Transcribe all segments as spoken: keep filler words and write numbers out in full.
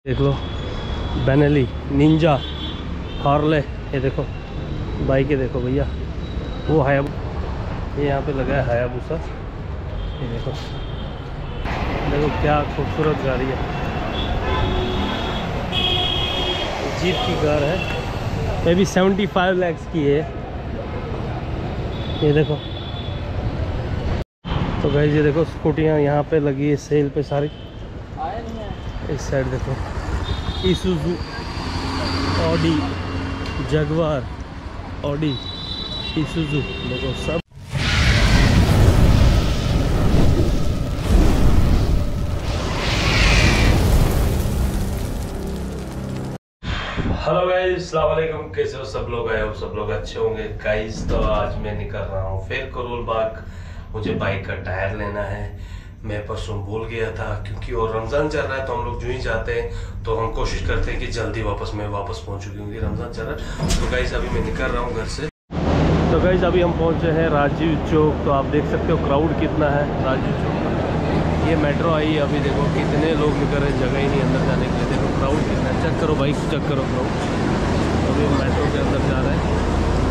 देख लो Benelli, Ninja, Harley, ये देखो बाइक है। देखो भैया वो हाया, ये यहाँ पे लगा है हायाबुसा। ये देखो देखो क्या खूबसूरत गाड़ी है, जीप की कार है, ये भी सेवेंटी फाइव लैक्स की है। ये देखो तो गाइस ये देखो स्कूटियाँ यहाँ पे लगी है सेल पे सारी। इस साइड देखो इसूजू, ऑडी, जगवार, ऑडी, इसूजू, देखो सब। हेलो गाइस, अस्सलाम वालेकुम, कैसे हो सब लोग? आए हो सब लोग अच्छे होंगे गाइस। तो आज मैं निकल रहा हूँ फिर करोल बाग, मुझे बाइक का टायर लेना है। मैं परसों भूल गया था क्योंकि और रमज़ान चल रहा है, तो हम लोग जो ही जाते हैं तो हम कोशिश करते हैं कि जल्दी वापस मैं वापस पहुँचूँ क्योंकि रमज़ान चल रहा है। तो गाइस अभी मैं निकल रहा हूँ घर से। तो गाइस अभी हम पहुँचे हैं राजीव चौक। तो आप देख सकते हो क्राउड कितना है राजीव चौक का। ये मेट्रो आई अभी, देखो कितने लोग निकल रहे हैं, जगह ही नहीं अंदर जाने के लिए। देखो क्राउड कितना है, चेक करो बाइक, चेक करो क्राउड। अभी हम मेट्रो के अंदर जा रहे हैं।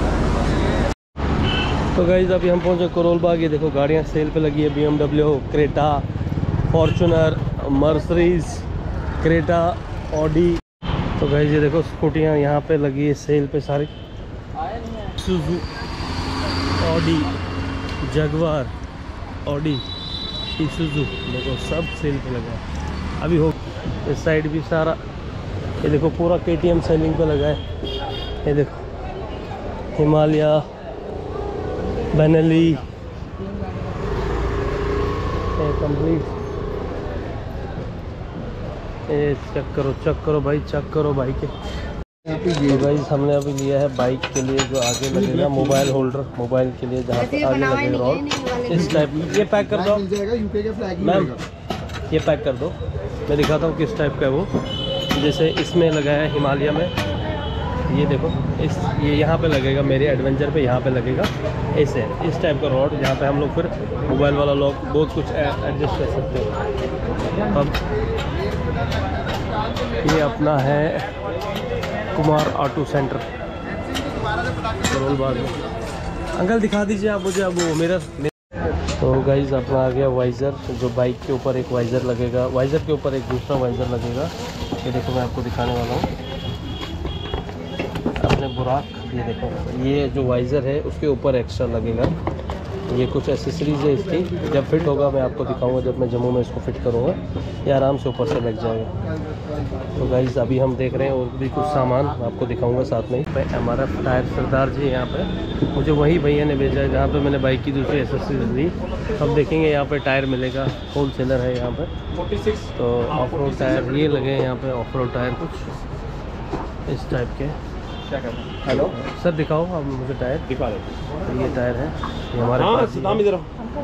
तो गाइस अभी हम पहुंचे करोल बाग। ये देखो गाड़ियां सेल पे लगी है, B M W, Creta, Fortuner, Mercedes, Creta, Audi. तो गाइस ये देखो स्कूटियां यहाँ पे लगी है सेल पे सारी। सुजू, ऑडी, जगवार, ऑडी, इसूजू, देखो सब सेल पे लगा है अभी। हो इस साइड भी सारा, ये देखो पूरा के टी एम सेलिंग पे लगा है। ये देखो हिमालय, बेनेली, कंप्लीट। ये चेक करो, चेक करो भाई, चेक करो बाइक के। तो भाई हमने अभी लिया है बाइक के लिए जो आगे लगेगा मोबाइल होल्डर, मोबाइल के लिए जहाँ पे आगे लगेगा रॉड इस टाइप। ये पैक कर दो मैम, ये पैक कर दो, मैं दिखाता हूँ किस टाइप का है वो। जैसे इसमें लगा है हिमालय में, ये देखो इस ये यहाँ पे लगेगा, मेरे एडवेंचर पे यहाँ पे लगेगा ऐसे, इस टाइप का रॉड, जहाँ पे हम लोग फिर मोबाइल वाला लॉक बहुत कुछ एडजस्ट कर सकते हो। अब ये अपना है कुमार ऑटो सेंटर करोल बाग में। अंकल दिखा दीजिए आप मुझे अब वो मेरा। तो गाइज अपना आ गया वाइज़र, जो बाइक के ऊपर एक वाइज़र लगेगा, वाइज़र के ऊपर एक दूसरा वाइज़र लगेगा। ये देखो मैं आपको दिखाने वाला हूँ अपने बुराक। ये देखो ये जो वाइज़र है उसके ऊपर एक्स्ट्रा लगेगा। ये कुछ एसेसरीज है इसकी, जब फिट होगा मैं आपको दिखाऊंगा, जब मैं जम्मू में इसको फिट करूँगा ये आराम से ऊपर से लग जाएगा। तो गाइस अभी हम देख रहे हैं और भी कुछ सामान आपको दिखाऊंगा साथ में ही। हमारा टायर सरदार जी यहाँ पे, मुझे वही भैया ने भेजा है जहाँ पे मैंने बाइक की दूसरी एसेसरीज ली। अब देखेंगे यहाँ पे टायर मिलेगा, होल सेलर है यहाँ पर छियालीस। तो ऑफ रोड टायर ये लगे हैं यहाँ पे, ऑफ रोड टायर कुछ इस टाइप के। क्या करना है? हेलो सर दिखाओ आप मुझे टायर दिखा रहे। तो ये टायर है, ये हमारे पास इधर।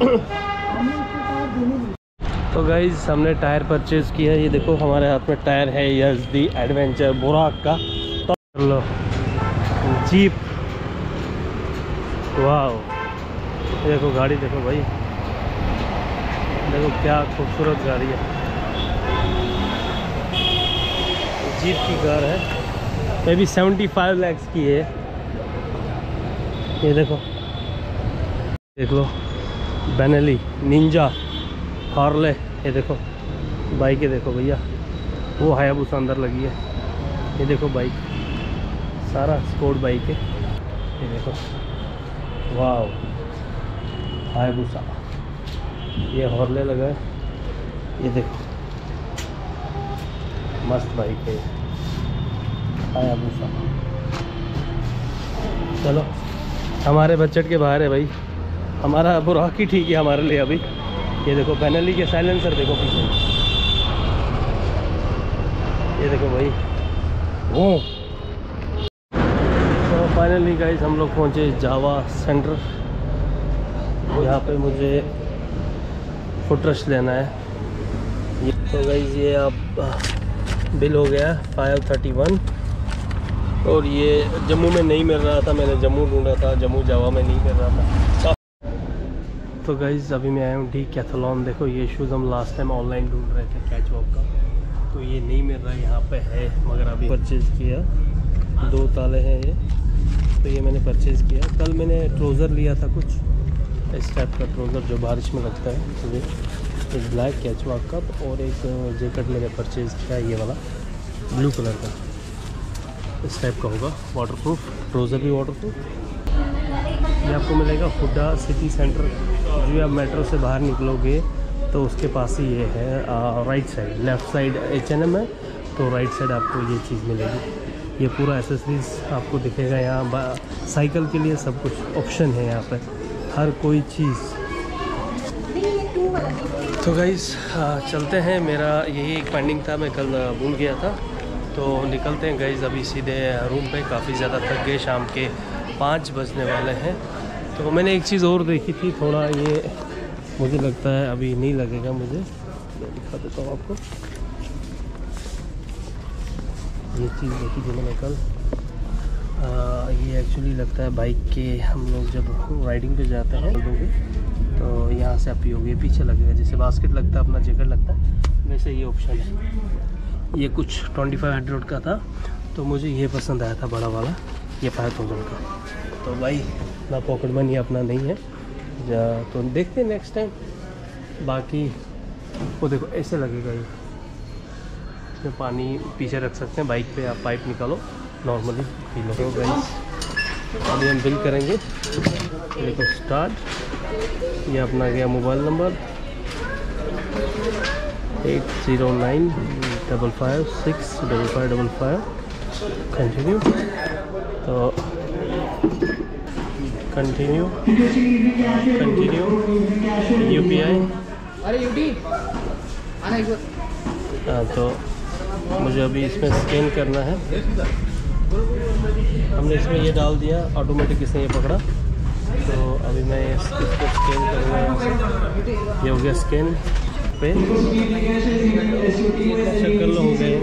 तो गाइज हमने टायर परचेज़ किया है। ये देखो हमारे हाथ में टायर है यज़दी एडवेंचर बुराक का। तो लो जीप, वाह देखो गाड़ी, देखो भाई, देखो क्या खूबसूरत गाड़ी है, जीप की कार है, ये भी सेवेंटी फाइव लैक्स की है। ये देखो देख लो बेनेली, निंजा, हार्ले, ये देखो बाइक है। देखो भैया वो हायाबुसा अंदर लगी है। ये देखो बाइक सारा स्पोर्ट बाइक है। ये देखो वाह हायाबुसा, ये हार्ले लगा है। ये देखो मस्त बाइक है हायाबुसा। चलो हमारे बजट के बाहर है भाई, हमारा बुराक ही ठीक है हमारे लिए अभी। ये देखो बेनेली के साइलेंसर देखो पीछे, ये देखो भाई वो। तो फाइनली गाइस हम लोग पहुँचे जावा सेंटर। यहाँ पे मुझे फुटरश लेना है। तो गाइस ये आप बिल हो गया फाइव थर्टी वन, और ये जम्मू में नहीं मिल रहा था, मैंने जम्मू ढूंढा था, जम्मू जावा में नहीं मिल रहा था। तो गाइज़ अभी मैं आया हूँ डी कैथलॉन। देखो ये शूज़ हम लास्ट टाइम ऑनलाइन ढूंढ रहे थे कैच वॉक का, तो ये नहीं मिल रहा यहाँ पे है, मगर अभी परचेज़ किया। दो ताले हैं ये, तो ये मैंने परचेज़ किया। कल मैंने ट्राउज़र लिया था कुछ इस टाइप का ट्राउज़र जो बारिश में लगता है, मुझे एक ब्लैक कैचवाक का, और एक जैकेट मैंने परचेज़ किया ये वाला ब्लू कलर का, इस टाइप का होगा, वाटरप्रूफ। ट्राउज़र भी वाटरप्रूफ। ये आपको मिलेगा हुडा सिटी सेंटर। जो आप मेट्रो से बाहर निकलोगे तो उसके पास ही ये है, आ, right side. Left side H N M है, तो राइट साइड आपको ये चीज़ मिलेगी। ये पूरा एसेसरीज आपको दिखेगा यहाँ। साइकिल के लिए सब कुछ ऑप्शन है यहाँ पे, हर कोई चीज़। तो गाइस चलते हैं, मेरा यही एक पेंडिंग था, मैं कल भूल गया था। तो निकलते हैं गाइस अभी सीधे रूम पे। काफ़ी ज़्यादा थक गए, शाम के पाँच बजने वाले हैं। तो मैंने एक चीज़ और देखी थी, थोड़ा ये मुझे लगता है अभी नहीं लगेगा मुझे, मैं दिखा देता हूँ आपको। ये चीज़ देखी थी मैंने कल, आ, ये एक्चुअली लगता है बाइक के, हम लोग जब राइडिंग पे जाते हैं लोगे तो यहाँ से आप पियोगे, पीछे लगेगा, जैसे बास्केट लगता है अपना जैकेट लगता है, वैसे ये ऑप्शन है। ये कुछ ट्वेंटी फाइव हंड्रेड का था, तो मुझे ये पसंद आया था बड़ा वाला, ये फाइव थाउजेंड का। तो भाई ना पॉकेट मनी अपना नहीं है, तो देखते हैं नेक्स्ट टाइम। बाकी वो देखो ऐसे लगेगा, ये इसमें पानी पीछे रख सकते हैं, बाइक पे आप पाइप निकालो नॉर्मली पी लो। तो गाइस अभी हम बिल करेंगे, देखो स्टार्ट। ये अपना गया mobile number eight zero nine double five six double five double five. Continue, तो continue continue U P I. अरे यूटी आना एक हाँ, तो मुझे अभी इसमें स्कैन करना है। हमने इसमें ये डाल दिया, ऑटोमेटिक इसने ये पकड़ा। तो अभी मैं इसको स्कैन करूँगा यहाँ से। ये हो गया स्कैन पे, चेक कर लो हो गए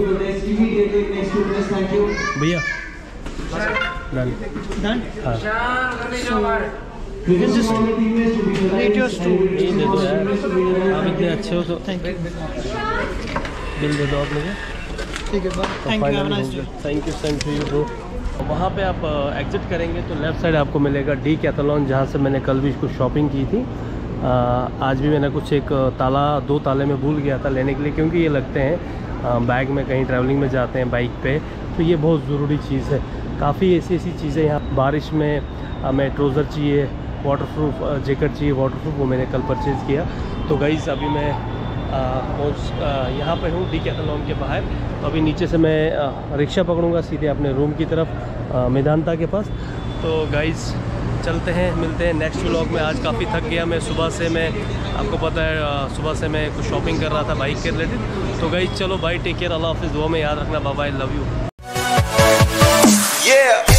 भैया। Done done. हाँ You can just rate yours too. ये दे दो यार, आप इतने अच्छे हो तो Thank you. बिल दे दो आप मुझे। ठीक है, bye. Thank you. Have a nice day. Thank you, same to you bro. वहाँ पे आप एग्जिट करेंगे तो लेफ़्ट साइड आपको मिलेगा डी कैथलॉन, जहाँ से मैंने कल भी कुछ शॉपिंग की थी। आ, आज भी मैंने कुछ एक ताला, दो ताले में भूल गया था लेने के लिए, क्योंकि ये लगते हैं बैग में, कहीं ट्रैवलिंग में जाते हैं बाइक पे, तो ये बहुत ज़रूरी चीज़ है। काफ़ी ऐसी ऐसी चीज़ें यहाँ, बारिश में हमें ट्राउज़र चाहिए, वाटरप्रूफ जैकेट चाहिए वाटरप्रूफ, वो मैंने कल परचेज़ किया। तो गाइस अभी मैं पहुँच यहाँ पे हूँ डी कैथलॉन के बाहर। तो अभी नीचे से मैं आ, रिक्शा पकड़ूँगा सीधे अपने रूम की तरफ, मेदांता के पास। तो गाइस चलते हैं, मिलते हैं नेक्स्ट व्लॉग में। आज काफ़ी थक गया मैं सुबह से, मैं आपको पता है सुबह से मैं कुछ शॉपिंग कर रहा था बाइक के रिलेटेड। तो गाइस चलो बाय, टेक केयर, अल्लाह हाफिज़, दुआ में याद रखना, bye bye, love you. Yeah.